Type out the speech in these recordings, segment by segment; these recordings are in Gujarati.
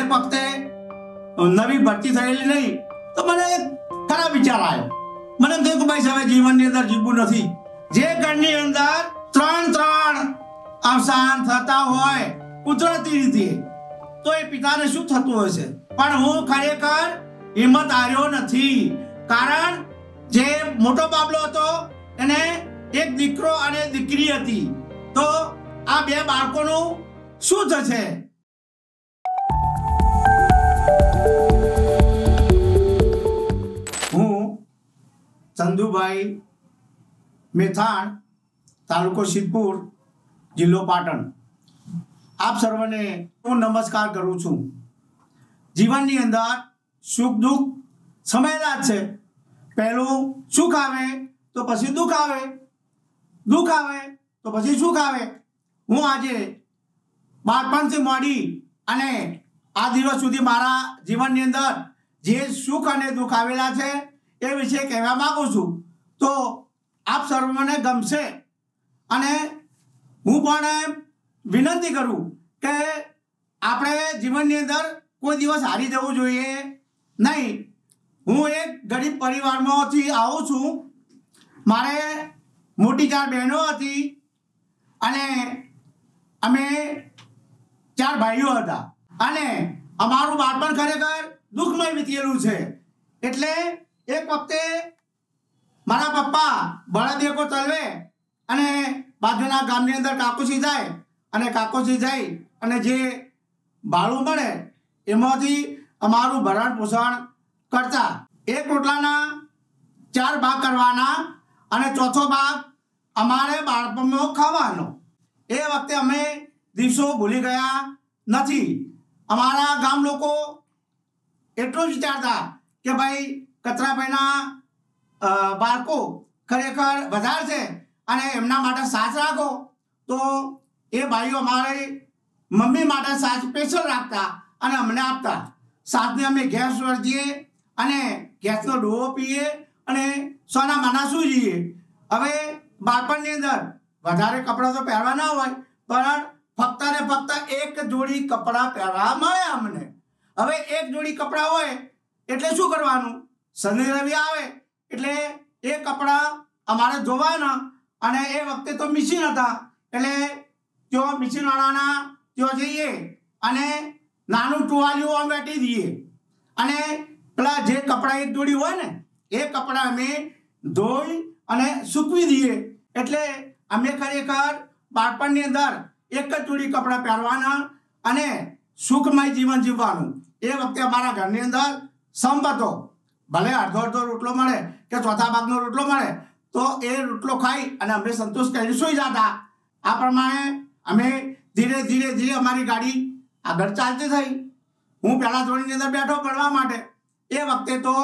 एक वक्ते नवी भर्ती थयेली नहीं तो मने एक खराब विचार आयो। मने एम थयुं के भाई હવે જીવનની અંદર જીવવું નથી। જે ઘરની અંદર ત્રણ અવસાન થતા હોય કુદરતી રીતે તો એ પિતાને શું થતું હશે? પણ હું ખરેખર હિંમત હાર્યો નથી, કારણ જે મોટો બાબલો હતો એને એક દીકરો અને દીકરી હતી, તો આ બે બાળકોનું શું થશે? હું ચંદુભાઈ મેથાણ, તાલુકો સિદ્ધપુર, જિલ્લો પાટણ, આપ સર્વને હું નમસ્કાર કરું છું। જીવનની અંદર સુખ દુઃખ સમયેલા જ છે। પહેલું સુખ આવે તો પછી દુઃખ આવે, દુઃખ આવે તો પછી સુખ આવે। હું આજે બાળપણથી માંડી અને આ દિવસ સુધી મારા જીવનની અંદર જે સુખ અને દુઃખ આવેલા છે એ વિશે કહેવા માંગુ છું, તો આપ સર્વને ગમશે। અને હું પણ વિનંતી કરું કે આપણે જીવનની અંદર કોઈ દિવસ હારી જવું જોઈએ નહીં। હું એક ગરીબ પરિવારમાંથી આવું છું। મારે મોટી 4 બહેનો હતી અને અમે 4 ભાઈઓ હતા અને અમારું બાળપણ ખરેખર દુઃખમય વીતેલું છે। એટલે એક વખતે મારા પપ્પા બળદેકો તલવે અને બાજુના ગામની અંદર કાકોસી જાય અને કાકોસી જાય અને જે ભાડું મળે એમાંથી અમારું ભરણ પોષણ કરતા। એક રોટલાના 4 ભાગ કરવાના અને ચોથો ભાગ અમારે બાળપણમાં ખાવાનો। એ વખતે અમે દિવસો ભૂલી ગયા નથી। અમારા ગામ લોકો એટલું જ વિચારતા કે ભાઈ કચરાભાઈના બાળકો ખરેખર વધારે છે અને એમના માટે સાથ રાખો, તો એ ભાઈઓ અમારી મમ્મી માટે સાથ સ્પેશિયલ રાખતા અને અમને આપતા। સાથને અમે ગેસ વળગીએ અને ગેસનો ડોવો પીએ અને સોના માના સૂઈ જઈએ। હવે બાળપણની અંદર વધારે કપડાં તો પહેરવા ના હોય, પણ ફક્ત ને ફક્ત એક જોડી કપડાં પહેરવા મળે અમને। હવે એક જોડી કપડાં હોય એટલે શું કરવાનું? શનિ રવિ આવે એટલે એ કપડાં અમારે ધોવાના અને એ વખતે તો મશીન હતા એટલે ત્યાં મશીનવાળાના ત્યાં જઈએ અને નાનું ટુવાલિયું આમ વેટી દઈએ અને પેલા જે કપડાં એક જોડી હોય ને એ કપડાં અમે ધોઈ અને સૂકવી દઈએ। એટલે અમે ખરેખર બાળપણની અંદર એક જ જોડી કપડાં પહેરવાના અને સુખમય જીવન જીવવાનું। એ વખતે અમારા ઘરની અંદર સંપ હતો। ભલે અડધો રોટલો મળે કે ચોથા ભાગનો રોટલો મળે તો એ રોટલો ખાઈ અને અમે સંતોષ કરીને સૂઈ જતા। આ પ્રમાણે અમે ધીરે ધીરે અમારી ગાડી આગળ ચાલતી થઈ। હું પહેલા ધોરણની અંદર બેઠો ભણવા માટે। એ વખતે તો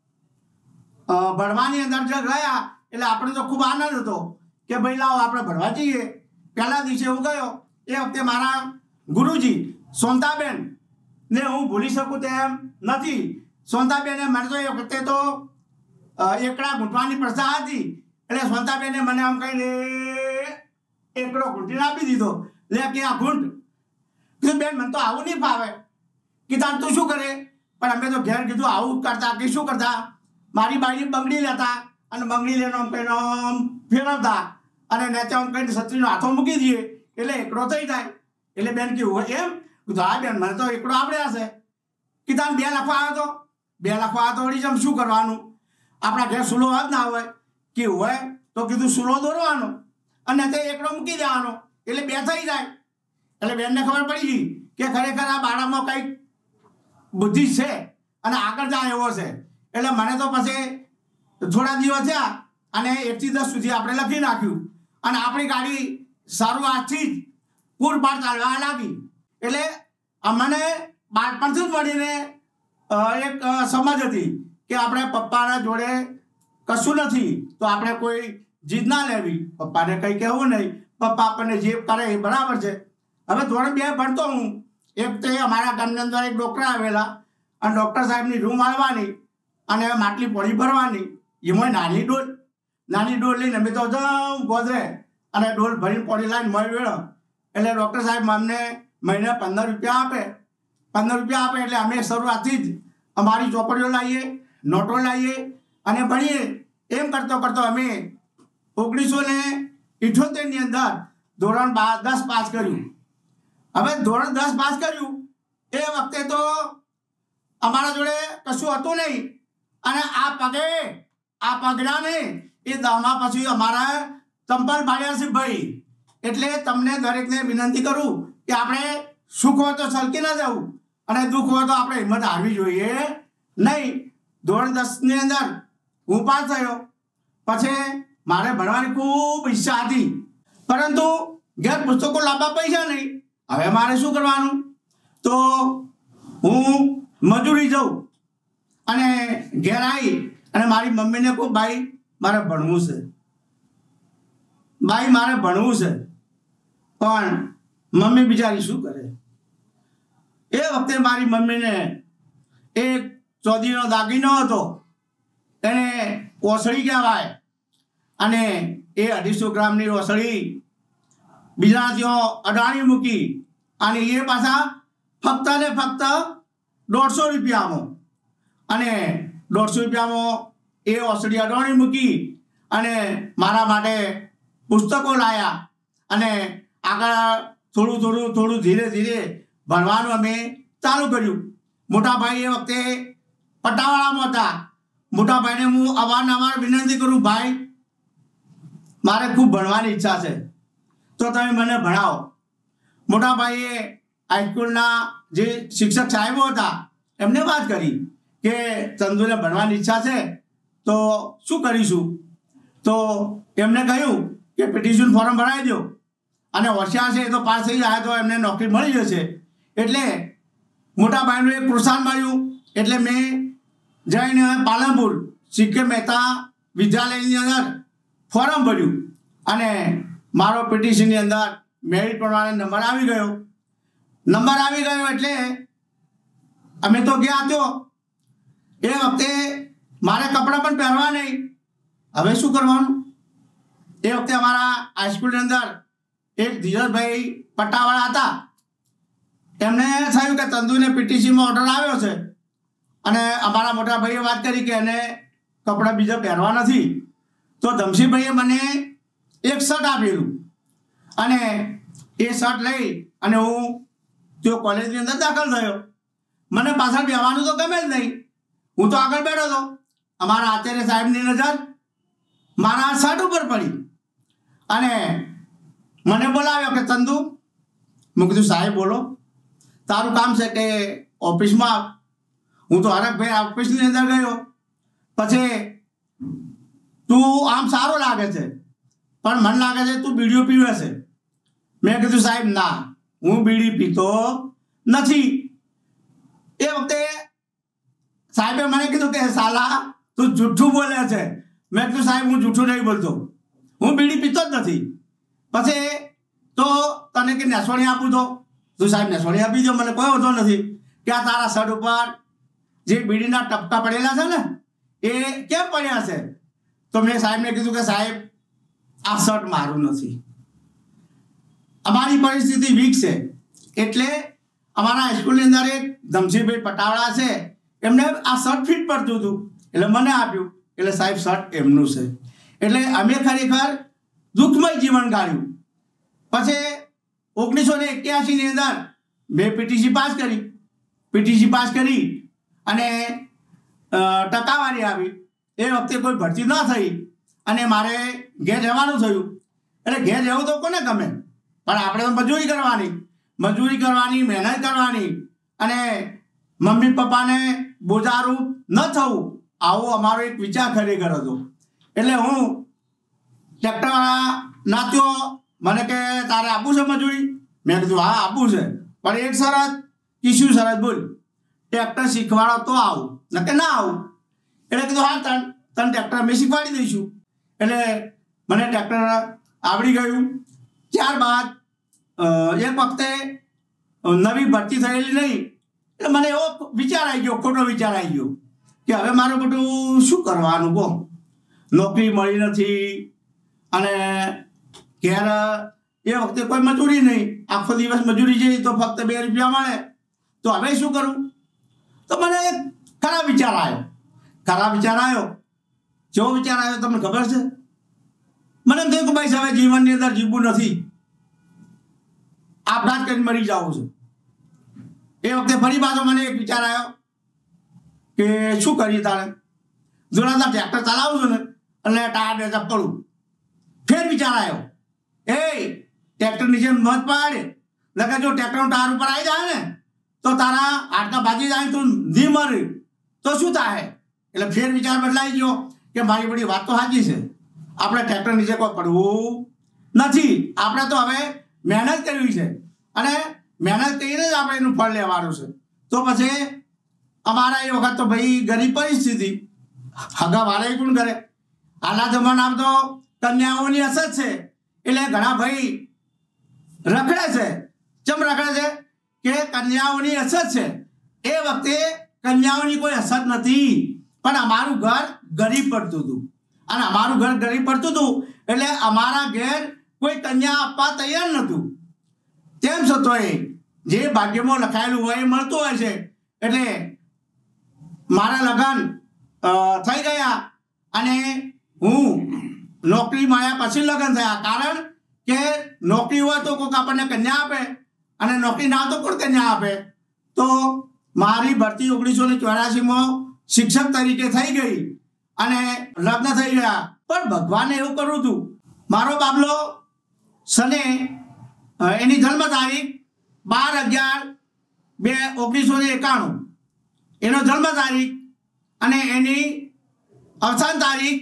ભણવાની અંદર જે ગયા એટલે આપણે તો ખૂબ આનંદ હતો કે ભાઈ લાવો આપણે ભણવા જઈએ। પહેલા દિવસે હું ગયો, એ વખતે મારા ગુરુજી સોનતાબેન ને હું ભૂલી શકું તેમ નથી। સોનતાબેને મને તો એ વખતે તો એકડા ઘૂંટવાની પ્રથા હતી એટલે સોનતાબેને મને આમ કહીને એકડો ઘૂંટીને આપી દીધો, લે કે આ ઘૂંટ। કીધું બેન મને તો આવું નહીં ફાવે। કીધું તું શું કરે? પણ અમે તો ઘેર કીધું આવું કરતા કે શું કરતા, મારી બાઈની બંગડી લેતા અને બંગડી લઈને આમ કહીને આમ ફેરવતા અને નેચે આમ કહીને છત્રીનો હાથો મૂકી દઈએ એટલે એકડો થઈ જાય। એટલે બેન કેવું એમ? કીધું હા બેન મને તો એકડો આવડે હશે। કીધું 2 લખવા આવ્યો તો 2 લખવા આવ્યો તો વળી જેમ શું કરવાનું? આપણા ઘેર સૂલો જ ના હોય કે હોય તો કીધું સૂલો દોરવાનો અને તે એકડો મૂકી દેવાનો એટલે 2 થઈ જાય। એટલે બેનને ખબર પડી ગઈ કે ખરેખર આ બાળકમાં કંઈક બુદ્ધિ છે અને આગળ જાય એવો છે। એટલે મને તો પછી થોડા દિવસ થયા અને 1 થી 10 સુધી આપણે લખી નાખ્યું અને આપણી ગાડી સારું આજથી જ પૂરપાર ચાલવા લાગી। એટલે અમને બાળપણથી જ મળીને એક સમજ હતી કે આપણે પપ્પાના જોડે કશું નથી તો આપણે કોઈ જીદ ના લેવી, પપ્પાને કંઈ કહેવું નહીં, પપ્પા આપણને જે કરે એ બરાબર છે। હવે ધોરણ 2 ભણતો હું, એક તે અમારા ગામની અંદર એક ડૉક્ટર આવેલા અને ડૉક્ટર સાહેબની રૂમ આવવાની અને માટલી પોળી ભરવાની, એમાં નાની ડોલ લઈને અમે તો જાઉં ગોદરે અને ડોલ ભરીને પોળી લાવીને મળી વેળો। એટલે ડૉક્ટર સાહેબ અમને મહિને 15 રૂપિયા આપે ₹15 આપે એટલે અમે શરૂઆતથી જ અમારી ચોપડીઓ લાવીએ, નોટો લાવીએ અને ભણીએ. એમ કરતો અમે 1978ની અંદર ધોરણ 10 પાસ કર્યું. હવે ધોરણ 10 પાસ કર્યું એ વખતે તો અમારા જોડે કશું હતું નહીં. અને આ પગડાને એ 10મા પછી અમારા ચંપલ ભાડ્યા છે ભાઈ. એટલે તમને દરેકને વિનંતી કરું કે આપણે સુખ હોય તો છલકી ના જવું અને દુઃખ હોય તો આપણે હિંમત હારવી જોઈએ નહીં. ધોરણ 10ની અંદર હું પાસ થયો. પછી મારે ભણવાની ખૂબ ઈચ્છા હતી, પરંતુ ઘેર પુસ્તકો લાવવા પૈસા નહીં. હવે મારે શું કરવાનું? તો હું મજૂરી જાઉં અને ઘેર આવી અને મારી મમ્મીને કહું, ભાઈ મારે ભણવું છે, ભાઈ મારે ભણવું છે. પણ મમ્મી બિચારી શું કરે? એ વખતે મારી મમ્મીને એક ચોધીનો દાગીનો હતો, એને ઓસળી કહેવાય, અને એ 250 ગ્રામની ઓસળી બીજા ત્યાં અડાણી મૂકી અને એ પાછા ફક્ત ને ફક્ત ₹150. અને ₹150 એ ઓસળી અડાણી મૂકી અને મારા માટે પુસ્તકો લાવ્યા. અને આગળ થોડું ધીરે ધીરે ભણવાનું અમે ચાલુ કર્યું. મોટા ભાઈ એ વખતે પટાવાળામાં હતા. મોટા ભાઈને હું અવારનવાર વિનંતી કરું, ભાઈ મારે ખૂબ ભણવાની ઈચ્છા છે, તો તમે મને ભણાવો. મોટા ભાઈએ હાઈસ્કૂલના જે શિક્ષક સાહેબો હતા એમને વાત કરી કે ચંદુને ભણવાની ઈચ્છા છે તો શું કરીશું? તો એમને કહ્યું કે પિટિશન ફોર્મ ભરાવી દો અને હોશિયાર છે એ તો પાસ થઈ જાય તો એમને નોકરી મળી જશે. એટલે મોટા ભાઈનું એક પ્રોત્સાહન મળ્યું. એટલે મેં જઈને પાલનપુર CK મહેતા વિદ્યાલયની અંદર ફોર્મ ભર્યું અને મારો પિટિશનની અંદર મેરિટ પ્રમાણે નંબર આવી ગયો. નંબર આવી ગયો એટલે અમે તો ગયા હતો. એ વખતે મારે કપડાં પણ પહેરવા નહીં. હવે શું કરવાનું? એ વખતે અમારા હાઈસ્કૂલની અંદર એક ધીરજભાઈ પટ્ટાવાળા હતા. એમને થયું કે ચંદુને PTCમાં ઓર્ડર આવ્યો છે અને અમારા મોટા ભાઈએ વાત કરી કે એને કપડાં બીજા પહેરવા નથી. તો ધમસીભાઈએ મને એક શર્ટ આપેલું અને એ શર્ટ લઈ અને હું તે કોલેજની અંદર દાખલ થયો. મને પાછળ બેસવાનું તો ગમે જ નહીં. હું તો આગળ બેઠો હતો. અમારા આચાર્ય સાહેબની નજર મારા શર્ટ ઉપર પડી અને મને બોલાવ્યો કે ચંદુ. મેં કીધું સાહેબ બોલો, તારું કામ છે કે ઓફિસમાં? હું તો હરકભાઈ ઓફિસની અંદર ગયો. પછી તું આમ સારો લાગે છે પણ મને લાગે છે તું બીડીઓ પીવે છે. મેં કીધું સાહેબ ના, હું બીડી પીતો નથી. એ વખતે સાહેબે મને કીધું કે સાલા તું જૂઠું બોલે છે. મેં કીધું સાહેબ હું જૂઠું નહીં બોલતો, હું બીડી પીતો જ નથી. પછી તો તને કે નેસોણી આપું તો? તું સાહેબ નેસોણી આપી દો, મને કોઈ વાંધો નથી. કે આ તારા શર્ટ ઉપર જે બીડીના ટપકા પડેલા છે ને એ કેમ પડ્યા છે? તો મેં સાહેબને કીધું કે સાહેબ આ શર્ટ મારું નથી, અમારી પરિસ્થિતિ વીક છે. એટલે અમારા હાઈસ્કૂલની અંદર એક ધમસીભાઈ પટાવાળા છે, એમને આ શર્ટ ફિટ પડતું હતું એટલે મને આપ્યું. એટલે સાહેબ શર્ટ એમનું છે. એટલે અમે ખરેખર દુઃખમય જીવન ગાળ્યું. પછી 1981ની અંદર મેં PTC પાસ કરી. PTC પાસ કરી અને ટકાવારી આવી. એ વખતે કોઈ ભરતી ન થઈ અને મારે ઘેર જવાનું થયું. એટલે ઘેર જવું તો કોને ગમે, પણ આપણે તો મજૂરી કરવાની, મહેનત કરવાની અને મમ્મી પપ્પાને બોજારૂપ ન થવું, આવો અમારો એક વિચાર ખરેખર હતો. એટલે હું ટ્રેક્ટરવાળા નાત્યો, મને કે તારે આપવું છે મજૂરી? મેં કીધું હા આપવું છે, પણ એક શરત. શું શરત બોલ? ટ્રેક્ટર શીખવાડો તો આવું, ન કે ના આવું. એટલે કીધું હા તને ટ્રેક્ટર અમે શીખવાડી દઈશું. એટલે મને ટ્રેક્ટર આવડી ગયું. ત્યારબાદ એક વખતે નવી ભરતી થયેલી નહીં એટલે મને એવો વિચાર આવી ગયો, ખોટો વિચાર આવી ગયો કે હવે મારું બધું શું કરવાનું? કહો, નોકરી મળી નથી અને ઘેર એ વખતે કોઈ મજૂરી નહીં. આખો દિવસ મજૂરી જઈ તો ફક્ત ₹2 મળે. તો હવે શું કરું? તો મને એક ખરાબ વિચાર આવ્યો. જેવો વિચાર આવ્યો તમને ખબર છે? મને એમ થયું કે ભાઈ હવે જીવનની અંદર જીવવું નથી, આપઘાત કરીને મરી જવું છે. એ વખતે ફરી પાછો મને એક વિચાર આવ્યો કે શું કરીએ તારે, જોડાતા ટ્રેક્ટર ચલાવું છું ને એટલે ટાયર બેચઅપ કરું. ફેર વિચાર આવ્યો, ટ્રેક્ટર નીચે મત પાડે, લગે જો ટ્રેક્ટરનું ટાયર ઉપર આવી જાય ને તો તારા હાડકા ભાજી જાય, તું નહીં મરે તો શું થાય? એટલે ફેર વિચાર બદલાઈ ગયો કે મારી બધી વાત તો સાચી છે, આપણે ટ્રેક્ટર નીચે કોઈ પડવું નથી, આપણે તો હવે મહેનત કરવી છે અને મહેનત કરીને જ આપણે એનું ફળ લેવાનું છે. તો પછી અમારા એ વખત તો ભાઈ ગરીબ પરિસ્થિતિ, હગા વાળા કોણ કરે? હાલના જમાનામાં તો કન્યાઓની અસર છે એટલે ઘણા ભાઈ રખડે છે. ચમ રખડે છે કે કન્યાઓની અસર છે. એ વખતે કન્યાઓની કોઈ અસર નથી, પણ અમારું ઘર ગરીબ પડતું હતું અને અમારું ઘર ગરીબ પડતું હતું એટલે અમારા ઘેર કોઈ કન્યા આપવા તૈયાર નહોતું. તેમ છતાંય જે ભાગ્યમાં લખાયેલું હોય એ મળતું હોય છે. એટલે મારા લગ્ન થઈ ગયા અને હું નોકરી મળ્યા પછી લગ્ન થયા. કારણ કે નોકરી હોય તો કોઈક આપણને કન્યા આપે અને નોકરી ના તો કોણ કન્યા આપે. તો મારી ભરતી 1984માં શિક્ષક તરીકે થઈ ગઈ અને લગ્ન થઈ ગયા. પણ ભગવાને એવું કર્યું હતું, મારો બાબલો સને એની જન્મ તારીખ 12/11/1991 એનો જન્મ તારીખ અને એની અવસાન તારીખ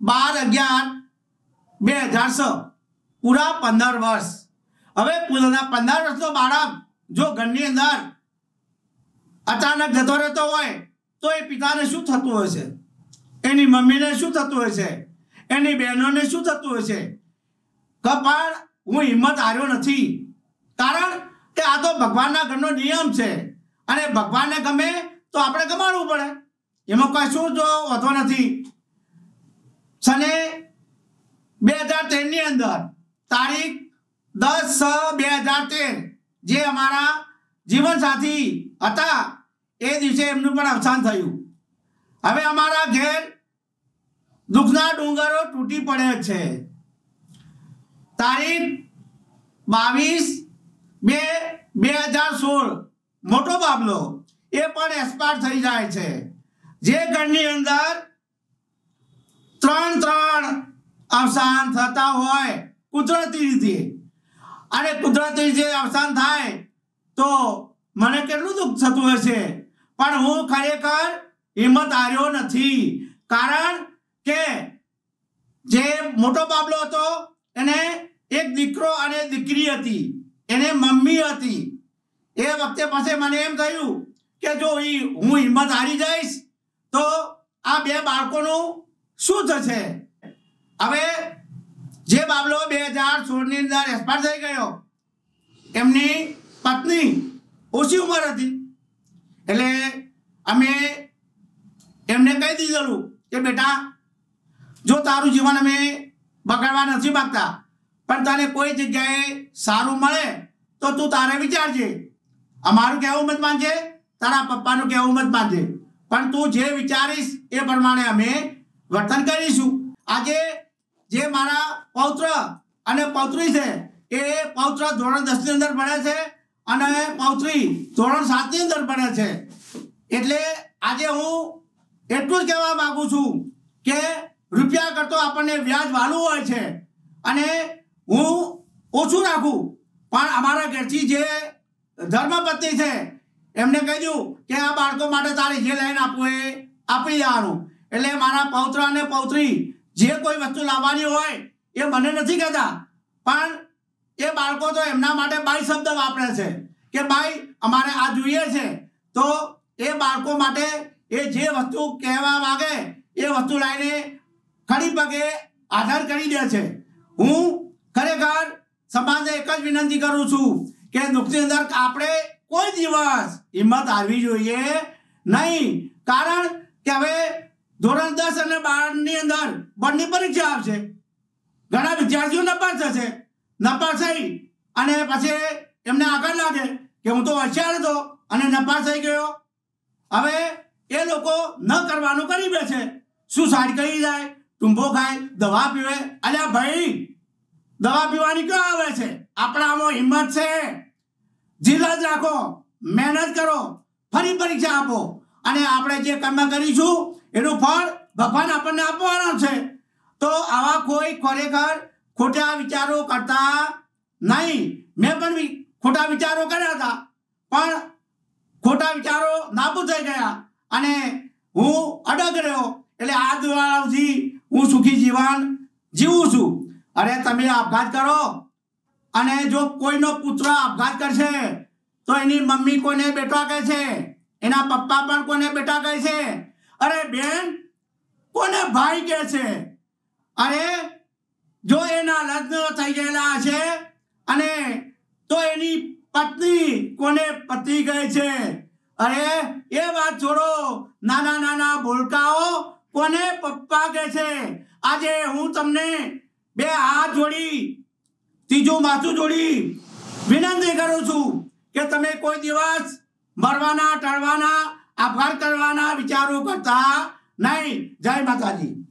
12/11/2006, પૂરા 15 વર્ષ. હવે પૂરા 15 વર્ષનો બાળક જો ઘરની અંદર અચાનક જતો રહેતો હોય તો એ પિતાને શું થતું હોય છે, એની મમ્મીને શું થતું હોય છે, એની બહેનોને શું થતું હોય છે? પણ હું હિંમત હાર્યો નથી, કારણ કે આ તો ભગવાનના ઘરનો નિયમ છે અને ભગવાનને ગમે તો આપણે ગમાડવું પડે, એમાં કશું જો વધો નથી. સને 2013 ની અંદર તારીખ 10/6/2013 જે અમારા જીવનસાથી હતા એ દિવસે એમનું પણ અવસાન થયું. હવે અમારા ઘેર દુઃખના ડુંગરો તૂટી પડે છે. તારીખ 22/2/2016 મોટો બાબલો એ પણ એક્સપાયર થઈ જાય છે. જે ઘરની અંદર 3 અવસાન થતા હોય કુદરતી રીતે, અને કુદરતી રીતે અવસાન થાય તો મને કેટલું દુઃખ થતું હશે, પણ હું ખરેખર હિંમત હાર્યો નથી. કારણ કે જે મોટો બાબલો હતો એને એક દીકરો અને દીકરી હતી, એને મમ્મી હતી. એ વખતે પછી મને એમ થયું કે જો હું હિંમત હારી જઈશ તો આ બે બાળકોનું શું થશે? હવે જે બાબલો 2016 ની અંદર એક્સપાયર થઈ ગયો, એમની પત્ની ઓછી ઉંમર હતી એટલે અમે એમને કહી દીધેલું કે બેટા જો તારું જીવન અમે બગાડવા નથી માગતા, પણ તને કોઈ જગ્યાએ સારું મળે તો તું તારે વિચારજે, અમારું કહેવું મત માનજે, તારા પપ્પાનું કહેવું મત માનજે, પણ તું જે વિચારીશ એ પ્રમાણે અમે વર્તન કરીશું. આજે જે મારા પૌત્ર અને પૌત્રી છે એ પૌત્ર ધોરણ 10 ની અંદર ભણે છે અને પૌત્રી ધોરણ 7 ની અંદર ભણે છે. એટલે આજે હું એટલું જ કહેવા માંગુ છું કે રૂપિયા કરતો આપણને વ્યાજ વાળું હોય છે અને હું ઓછું રાખું, પણ અમારા ઘરથી જે ધર્મપત્ની છે એમને કહી દઉં કે આ બાળકો માટે તારે જે લઈને આપવું એ આપી દેવાનું. એટલે મારા પૌત્ર અને પૌત્રી જે કોઈ વસ્તુ લાવવાની હોય એ મને નથી કહેતા, પણ એ બાળકો તો એમના માટે બાઈ શબ્દ વાપરે છે કે ભાઈ અમારે આ જોઈએ છે. તો એ બાળકો માટે એ જે વસ્તુ કહેવા માંગે એ વસ્તુ લાવીને ખડી પગે આધાર કરી દે છે. હું ખરેખર સમાજને એક જ વિનંતી કરું છું કે દુઃખની અંદર આપણે કોઈ દિવસ હિંમત હારવી જોઈએ નહીં. કારણ કે હવે ધોરણ 10 અને 12 ની અંદર બોર્ડની પરીક્ષા આવશે, ઘણા વિદ્યાર્થીઓ નપાસ થશે, નપાસ થઈ અને પછી એમને આગળ લાગે કે હું તો હોશિયાર હતો અને નપાસ થઈ ગયો. હવે એ લોકો ન કરવાનું કરી બેસે. સુસાઇડ કરી જાય, ટૂંબો ખાય, દવા પીવે. અલ્યા ભાઈ, દવા પીવાની ક્યાં આવે છે? આપણામાં હિંમત છે, ધીરજ રાખો, મહેનત કરો, ફરી પરીક્ષા આપો, અને આપણે જે કર્મ કરીશું એનું ફળ ભગવાન આપણને આપવાનો છે. તો આવા કોઈ ખરેખર ખોટા વિચારો કરતા નહીં. મેં પણ ખોટા વિચારો કર્યા હતા, પણ ખોટા વિચારો નાબૂદ થઈ ગયા અને હું અડગ રહ્યો. એટલે આ દ્વારા હું સુખી જીવન જીવું છું. અરે તમે આપઘાત કરો, અને જો કોઈનો પુત્ર આપઘાત કરશે તો એની મમ્મી કોને બેટા કહે છે, એના પપ્પા પણ કોને બેટા કહે છે, અરે બેન કોને ભાઈ કહે છે. અરે જો એના લગ્ન થઈ ગયેલા હશે અને તો એની પત્ની કોને પતિ કહે છે. અરે એ વાત છોડો, નાના નાના ભૂલકાઓ કોને પપ્પા કહે છે. આજે હું તમને બે હાથ જોડી, ત્રીજું માથું જોડી વિનંતી કરું છું કે તમે કોઈ દિવસ મરવાના, ટળવાના, આપઘાત કરવાના વિચારો કરતા નહીં. જય માતાજી.